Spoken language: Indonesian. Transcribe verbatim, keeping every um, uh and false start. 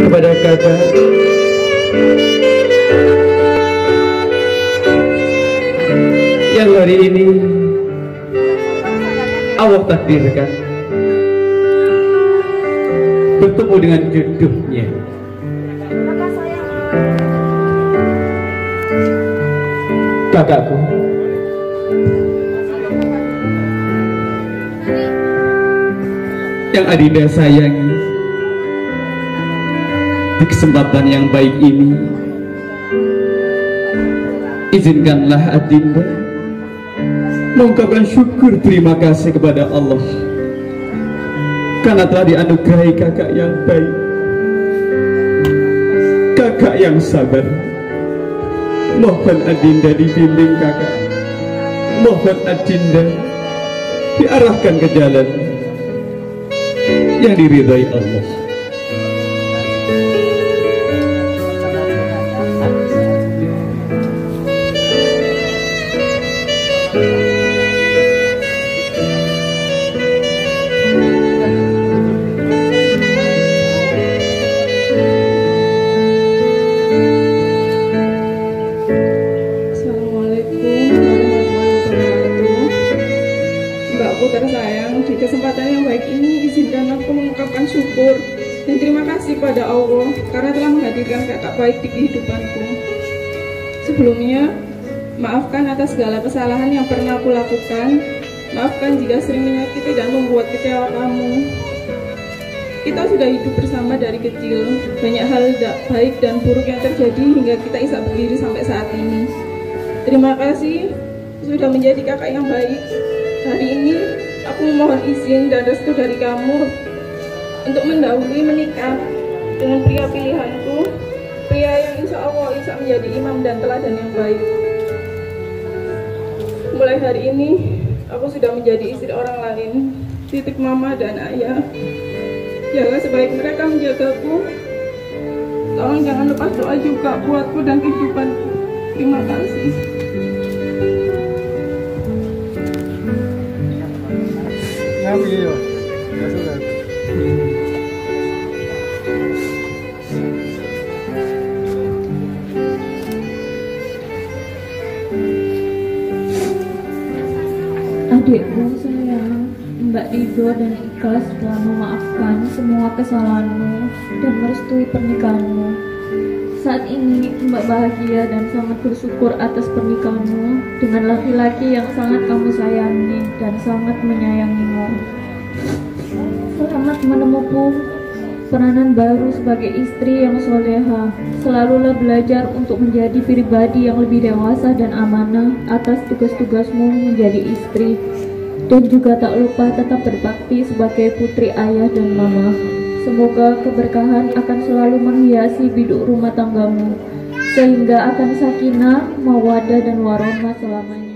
kepada kakak yang hari ini Allah takdirkan bertemu dengan jodohnya. Kakakku, yang Adinda sayangi, di kesempatan yang baik ini izinkanlah Adinda mengucapkan syukur terima kasih kepada Allah karena telah dianugerahi kakak yang baik, kakak yang sabar. Mohon Adinda dibimbing kakak, mohon Adinda diarahkan ke jalan yang diridhai Allah. Tersayang, di kesempatan yang baik ini izinkan aku mengucapkan syukur dan terima kasih pada Allah karena telah menghadirkan kakak baik di kehidupanku. Sebelumnya, maafkan atas segala kesalahan yang pernah aku lakukan. Maafkan jika sering menyakiti dan membuat kecewa kamu. Kita sudah hidup bersama dari kecil. Banyak hal tidak baik dan buruk yang terjadi hingga kita bisa berdiri sampai saat ini. Terima kasih sudah menjadi kakak yang baik. Hari ini aku memohon izin dan restu dari kamu untuk mendahului menikah dengan pria pilihanku, pria yang insya Allah bisa menjadi imam dan teladan yang baik. Mulai hari ini aku sudah menjadi istri orang lain, titik mama dan ayah. Jaga sebaik mereka menjagaku. Tolong jangan lepas doa juga buatku dan kehidupanku. Terima kasih. Adik, adikku sayang, Mbak Ridho dan ikhlas telah memaafkan semua kesalahanmu dan merestui pernikahanmu. Saat ini Mbak bahagia dan sangat bersyukur atas pernikahanmu dengan laki-laki yang sangat kamu sayangi dan sangat menyayangimu. Selamat menemukan peranan baru sebagai istri yang soleha. Selalulah belajar untuk menjadi pribadi yang lebih dewasa dan amanah atas tugas-tugasmu menjadi istri. Dan juga tak lupa tetap berbakti sebagai putri ayah dan mama. Semoga keberkahan akan selalu menghiasi biduk rumah tanggamu, sehingga akan sakinah, mawaddah dan warahmah selamanya.